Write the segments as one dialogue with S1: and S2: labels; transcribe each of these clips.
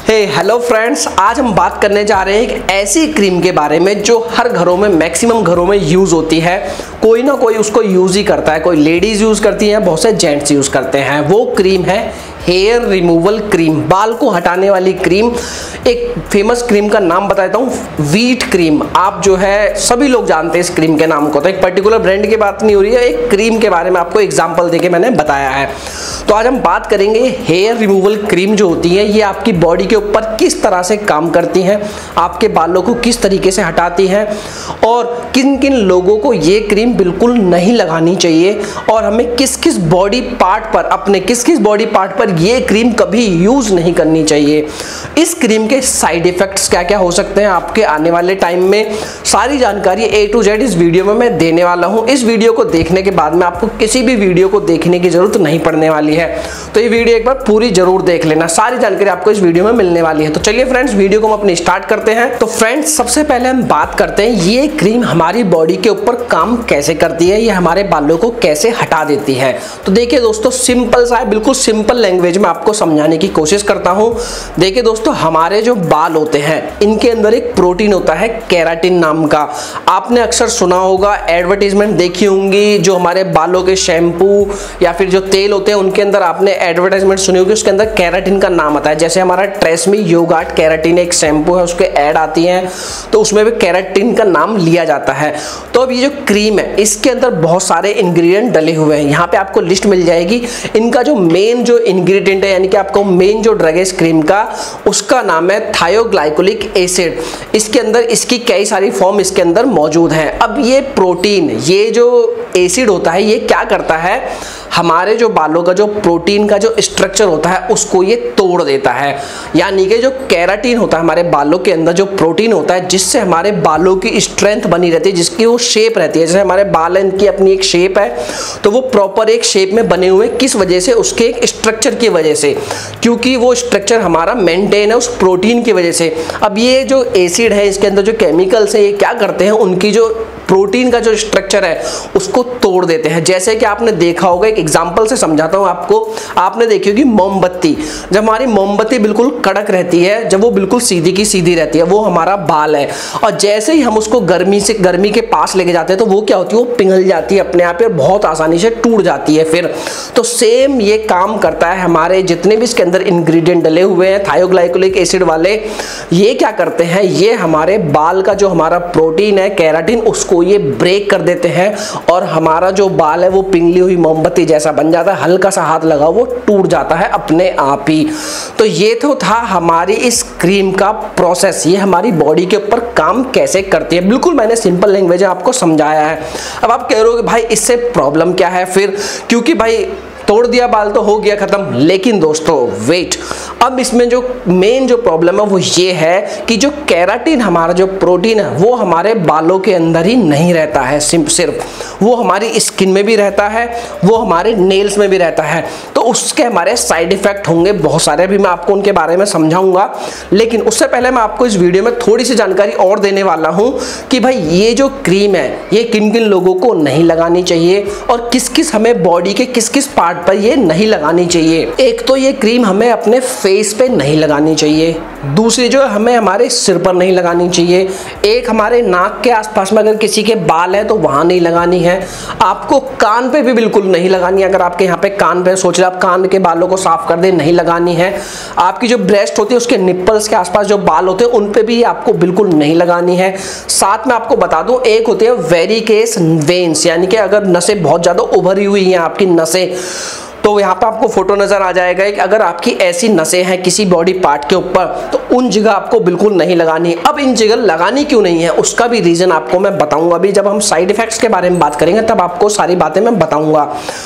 S1: Hello friends, आज हम बात करने जा रहे हैं एक ऐसी क्रीम के बारे में जो हर घरों में मैक्सिमम घरों में यूज होती है। कोई ना कोई उसको यूज ही करता है, कोई लेडीज यूज करती हैं, बहुत से जेंट्स यूज करते हैं। वो क्रीम है हेयर रिमूवल क्रीम, बाल को हटाने वाली क्रीम। एक फेमस क्रीम का नाम बता देता हूँ, व्हीट क्रीम। आप जो है सभी लोग जानते हैं इस क्रीम के नाम को, तो एक पर्टिकुलर ब्रांड की बात नहीं हो रही है, एक क्रीम के बारे में आपको एग्जांपल देके मैंने बताया है। तो आज हम बात करेंगे हेयर रिमूवल क्रीम जो होती है ये आपकी बॉडी के ऊपर किस तरह से काम करती हैं, आपके बालों को किस तरीके से हटाती हैं और किन किन लोगों को ये क्रीम बिल्कुल नहीं लगानी चाहिए और हमें किस किस बॉडी पार्ट पर, अपने किस किस बॉडी पार्ट पर ये क्रीम कभी यूज नहीं करनी चाहिए। इस क्रीम के साइड इफेक्ट्स क्या क्या हो सकते हैं आपके आने वाले टाइम में, सारी जानकारी A to Z इस वीडियो में मैं देने वाला हूं। इस वीडियो को देखने के बाद में आपको किसी भी वीडियो को देखने की जरूरत नहीं पड़ने वाली है, तो ये वीडियो एक बार पूरी जरूर देख लेना, सारी जानकारी आपको इस वीडियो में मिलने वाली है। तो चलिए फ्रेंड्स, वीडियो को हम अपनी स्टार्ट करते हैं। तो फ्रेंड्स, सबसे पहले हम बात करते हैं ये क्रीम हमारी बॉडी के ऊपर काम कैसे करती है, ये हमारे बालों को कैसे हटा देती है। तो देखिए दोस्तों, सिंपल सा है, बिल्कुल सिंपल लैंग्वेज में आपको समझाने की कोशिश करता हूं। देखिए दोस्तों, हमारे जो बाल होते हैं इनके अंदर एक प्रोटीन होता है केराटिन नाम का। आपने अक्सर सुना होगा, एडवर्टाइजमेंट देखी होंगी, जो हमारे बालों के शैम्पू या फिर जो तेल होते हैं उनके अंदर आपने एडवर्टाइजमेंट सुनी होगी, उसके अंदर केराटिन का नाम आता है। जैसे हमारा ट्रेसमी योगार्ट केराटिन एक शैम्पू है, उसके ऐड आती हैं तो उसमें भी केराटिन का नाम लिया जाता है। तो अब ये जो क्रीम है इसके अंदर बहुत सारे इंग्रेडिएंट डले हुए हैं, यहाँ पे आपको लिस्ट मिल जाएगी। इनका जो मेन जो इंग्रेडिएंट है, यानी कि आपको मेन जो ड्रग है इस क्रीम का, उसका नाम है थायोग्लाइकोलिक एसिड। इसके अंदर इसकी कई सारी फॉर्म इसके अंदर मौजूद हैं। अब ये प्रोटीन, ये जो एसिड होता है, ये क्या करता है, हमारे जो बालों का जो प्रोटीन का जो स्ट्रक्चर होता है उसको ये तोड़ देता है। यानी कि जो केराटिन होता है हमारे बालों के अंदर, जो प्रोटीन होता है जिससे हमारे बालों की स्ट्रेंथ बनी रहती है, जिसकी वो शेप रहती है। जैसे हमारे बाल हैं, इनकी अपनी एक शेप है, तो वो प्रॉपर एक शेप में बने हुए किस वजह से, उसके एक स्ट्रक्चर की वजह से, क्योंकि वो स्ट्रक्चर हमारा मेंटेन है उस प्रोटीन की वजह से। अब ये जो एसिड है, इसके अंदर जो केमिकल्स है, ये क्या करते हैं, उनकी जो प्रोटीन का जो स्ट्रक्चर है उसको तोड़ देते हैं। जैसे कि आपने देखा होगा, एक एग्जांपल से समझाता हूं आपको। आपने देखी होगी मोमबत्ती, जब हमारी मोमबत्ती बिल्कुल कड़क रहती है, जब वो बिल्कुल सीधी की सीधी रहती है, वो हमारा बाल है, और जैसे ही हम उसको गर्मी के पास लेके जाते हैं तो वो क्या होती है, वो पिघल जाती है अपने आप पे, बहुत आसानी से टूट जाती है फिर। तो सेम ये काम करता है हमारे जितने भी इसके अंदर इंग्रेडिएंट डले हुए हैं थायोग्लाइकोलिक एसिड वाले, ये क्या करते हैं, ये हमारे बाल का जो हमारा प्रोटीन है केराटिन, उसको ये ब्रेक कर देते हैं और हमारा जो बाल है वो पिघली हुई मोमबत्ती जैसा बन जाता है, हल्का सा हाथ लगा वो टूट जाता है अपने आप ही। तो ये तो था हमारी इस क्रीम का प्रोसेस, ये हमारी बॉडी के ऊपर काम कैसे करती है, बिल्कुल मैंने सिंपल लैंग्वेज में आपको समझाया है। अब आप कह रहे हो भाई इससे प्रॉब्लम क्या है फिर, क्योंकि भाई तोड़ दिया बाल तो हो गया खत्म। लेकिन दोस्तों वेट, अब इसमें जो मेन जो प्रॉब्लम है वो ये है कि जो केराटिन हमारा जो प्रोटीन है वो हमारे बालों के अंदर ही नहीं रहता है सिर्फ, वो हमारी स्किन में भी रहता है, वो हमारे नेल्स में भी रहता है। तो उसके हमारे साइड इफेक्ट होंगे बहुत सारे, भी मैं आपको उनके बारे में समझाऊंगा। लेकिन उससे पहले मैं आपको इस वीडियो में थोड़ी सी जानकारी और देने वाला हूं कि भाई ये जो क्रीम है ये किन किन लोगों को नहीं लगानी चाहिए और किस किस हमें बॉडी के किस किस पार्ट पर ये नहीं लगानी चाहिए। एक तो ये क्रीम हमें अपने फेस पे नहीं लगानी चाहिए, दूसरी जो है हमें हमारे सिर पर नहीं लगानी चाहिए, एक हमारे नाक के आसपास में अगर किसी के बाल है तो वहां नहीं लगानी है, आपको कान पे भी बिल्कुल नहीं लगानी है। अगर आपके यहाँ पे कान पे सोच रहे आप कान के बालों को साफ कर दे, नहीं लगानी है। आपकी जो ब्रेस्ट होती है उसके निप्पल्स के आसपास जो बाल होते हैं उन पे भी आपको बिल्कुल नहीं लगानी है। साथ में आपको बता दूं, एक होती है वेरिकेस वेन्स, यानी कि अगर नसें बहुत ज्यादा उभरी हुई हैं आपकी नसें, तो यहाँ पे आपको फोटो नजर आ जाएगा कि अगर आपकी ऐसी नसें हैं किसी बॉडी पार्ट के ऊपर तो उन जगह आपको बिल्कुल नहीं लगानी। अब इन जगह लगानी क्यों नहीं है उसका भी रीजन आपको मैं बताऊंगा, अभी जब हम साइड इफेक्ट्स के बारे में बात करेंगे तब आपको सारी बातें मैं बताऊंगा।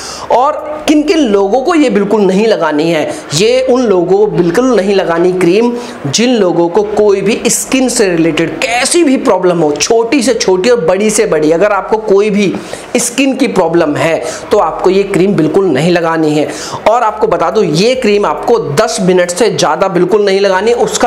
S1: और किन किन लोगों को ये बिल्कुल नहीं लगानी है, ये उन लोगों को बिल्कुल नहीं लगानी क्रीम जिन लोगों को कोई भी स्किन से रिलेटेड कैसी भी प्रॉब्लम हो, छोटी से छोटी और बड़ी से बड़ी, अगर आपको कोई भी स्किन की प्रॉब्लम है तो आपको ये क्रीम बिल्कुल नहीं लगानी है। और आपको बता दूं, ये क्रीम आपको 10 मिनट से ज्यादा बिल्कुल नहीं लगानी, उसका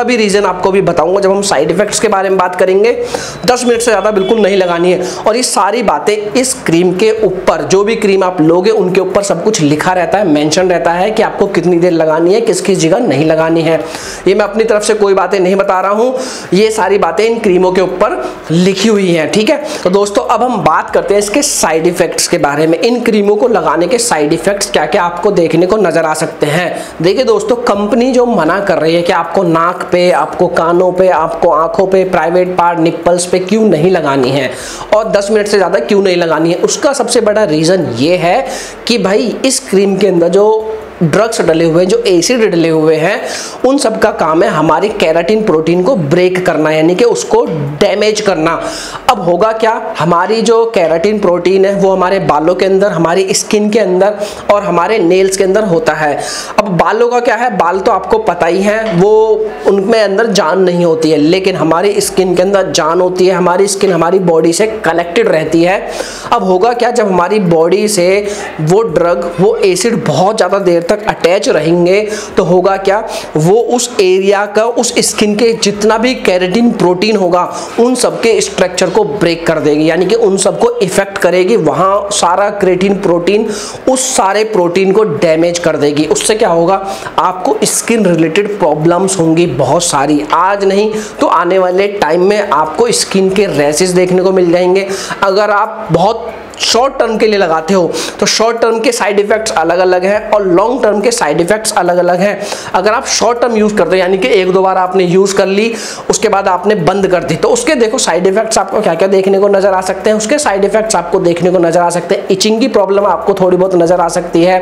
S1: भी रीजन आपको भी बताऊंगा जब हम साइड इफेक्ट्स के बारे में बात करेंगे। 10 मिनट से ज़्यादा बिल्कुल नहीं लगानी है। और ये सारी बातें इस क्रीम के ऊपर, जो भी क्रीम आप लोगे उनके ऊपर सब कुछ लिखा रहता है, मेंशन रहता है कि आपको कितनी देर लगानी है, किस किस जगह नहीं लगानी है। ये मैं अपनी तरफ से कोई बातें नहीं बता रहा हूँ, ये सारी बातें इन क्रीमों के ऊपर लिखी हुई हैं, ठीक है। तो दोस्तों अब हम बात करते हैं इसके साइड इफेक्ट्स के बारे में। इन क्रीमों को लगाने के साइड इफेक्ट्स क्या क्या आपको देखने को नजर आ सकते हैं। देखिए दोस्तों, कंपनी जो मना कर रही है कि आपको नाक पे, आपको कानों पे, आपको आंखों पे, प्राइवेट पार्ट, निप्पल्स पे क्यों नहीं लगानी है और 10 मिनट से ज़्यादा क्यों नहीं लगानी है, उसका सबसे बड़ा रीज़न ये है कि भाई इस क्रीम के अंदर जो ड्रग्स डले हुए हैं, जो एसिड डले हुए हैं, उन सब का काम है हमारी केराटिन प्रोटीन को ब्रेक करना, यानी कि उसको डैमेज करना। अब होगा क्या, हमारी जो केराटिन प्रोटीन है वो हमारे बालों के अंदर, हमारी स्किन के अंदर और हमारे नेल्स के अंदर होता है। अब बालों का क्या है, बाल तो आपको पता ही है, वो उनमें अंदर जान नहीं होती है, लेकिन हमारी स्किन के अंदर जान होती है। हमारी स्किन हमारी बॉडी से कनेक्टेड रहती है। अब होगा क्या, जब हमारी बॉडी से वो ड्रग, वो एसिड बहुत ज़्यादा देर तक अटैच रहेंगे तो होगा क्या, वो उस एरिया का, उस स्किन के जितना भी केराटिन प्रोटीन होगा उन सब के स्ट्रक्चर को ब्रेक कर देगी, यानी कि उन सबको इफेक्ट करेगी। वहाँ सारा केराटिन प्रोटीन उस सारे प्रोटीन को डैमेज कर देगी। उससे क्या होगा, आपको स्किन रिलेटेड प्रॉब्लम्स होंगी बहुत सारी। आज नहीं तो आने वाले टाइम में आपको स्किन के रैशेस देखने को मिल जाएंगे। अगर आप बहुत शॉर्ट टर्म के लिए लगाते हो तो शॉर्ट टर्म के साइड इफेक्ट्स अलग अलग हैं और लॉन्ग टर्म के साइड इफेक्ट्स अलग अलग हैं। अगर आप शॉर्ट टर्म यूज करते हो, यानी कि 1-2 बार आपने यूज कर ली, उसके बाद आपने बंद कर दी, तो उसके देखो साइड इफेक्ट्स आपको क्या क्या देखने को नजर आ सकते हैं। उसके साइड इफेक्ट्स आपको देखने को नजर आ सकते हैं, इचिंग की प्रॉब्लम आपको थोड़ी बहुत नजर आ सकती है,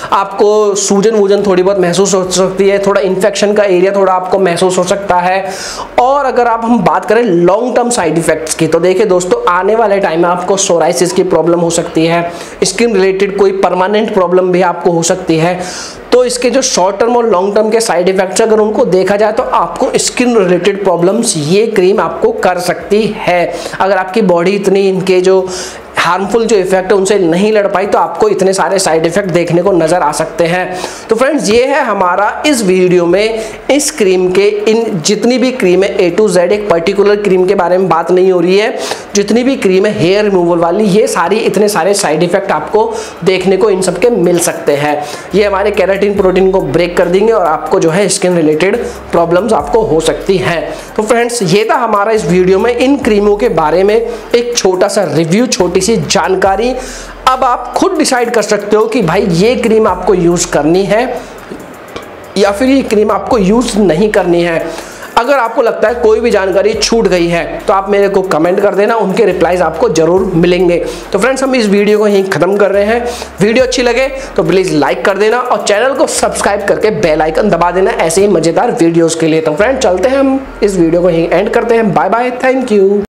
S1: आपको सूजन वूजन थोड़ी बहुत महसूस हो सकती है, थोड़ा इन्फेक्शन का एरिया थोड़ा आपको महसूस हो सकता है। और अगर आप हम बात करें लॉन्ग टर्म साइड इफेक्ट्स की, तो देखिए दोस्तों, आने वाले टाइम में आपको सोराइसिस की प्रॉब्लम हो सकती है, स्किन रिलेटेड कोई परमानेंट प्रॉब्लम भी आपको हो सकती है। तो इसके जो शॉर्ट टर्म और लॉन्ग टर्म के साइड इफेक्ट्स अगर उनको देखा जाए तो आपको स्किन रिलेटेड प्रॉब्लम्स ये क्रीम आपको कर सकती है। अगर आपकी बॉडी इतनी इनके जो हार्मफुल जो इफेक्ट है उनसे नहीं लड़ पाई तो आपको इतने सारे साइड इफेक्ट देखने को नजर आ सकते हैं। तो फ्रेंड्स, ये है हमारा इस वीडियो में इस क्रीम के, इन जितनी भी क्रीम है A to Z, एक पर्टिकुलर क्रीम के बारे में बात नहीं हो रही है, जितनी भी क्रीम है हेयर रिमूवल वाली, ये सारी इतने सारे साइड इफेक्ट आपको देखने को इन सबके मिल सकते हैं। ये हमारे केराटिन प्रोटीन को ब्रेक कर देंगे और आपको जो है स्किन रिलेटेड प्रॉब्लम्स आपको हो सकती हैं। तो फ्रेंड्स, ये था हमारा इस वीडियो में इन क्रीमों के बारे में एक छोटा सा रिव्यू, छोटी सी जानकारी। अब आप खुद डिसाइड कर सकते हो कि भाई ये क्रीम आपको यूज करनी है या फिर ये क्रीम आपको यूज नहीं करनी है। अगर आपको लगता है कोई भी जानकारी छूट गई है तो आप मेरे को कमेंट कर देना, उनके रिप्लाईज आपको जरूर मिलेंगे। तो फ्रेंड्स, हम इस वीडियो को यहीं खत्म कर रहे हैं। वीडियो अच्छी लगे तो प्लीज लाइक कर देना और चैनल को सब्सक्राइब करके बेल आइकन दबा देना ऐसे ही मजेदार वीडियोस के लिए। तो फ्रेंड्स, चलते हैं, हम इस वीडियो को यहीं एंड करते हैं। Bye bye, thank you.